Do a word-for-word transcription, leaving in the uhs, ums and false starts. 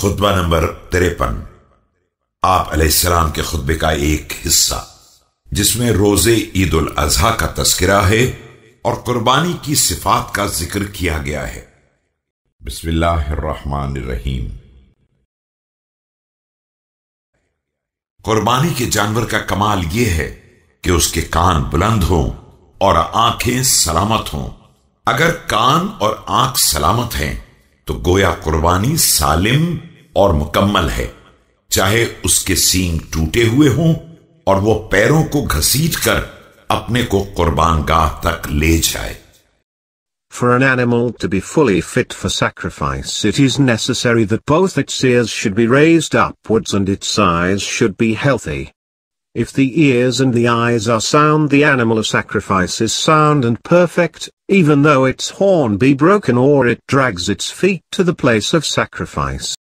खुतबा number तिरपन। आप अलैहिस्सलाम के खुतबे का एक हिस्सा जिसमें रोजे ईद उल अजहा का तस्करा है और कुर्बानी की सिफात का जिक्र किया गया है। बिस्मिल्लाहिर्रहमानिर्रहीम। कुर्बानी के जानवर का कमाल यह है कि उसके कान बुलंद हों और आंखें सलामत हों। अगर कान और आंख सलामत हैं तो गोया कुर्बानी सालिम और मुकम्मल है, चाहे उसके सींग टूटे हुए हों और वो पैरों को घसीट कर अपने को कुर्बान गाह तक ले जाए। For an animal to be fully fit for sacrifice, it is necessary that both its ears should be raised upwards and its eyes should be healthy. If the ears and the eyes are sound, the animal of sacrifice is sound and perfect, even though its horn be broken or it drags its feet to the place of sacrifice.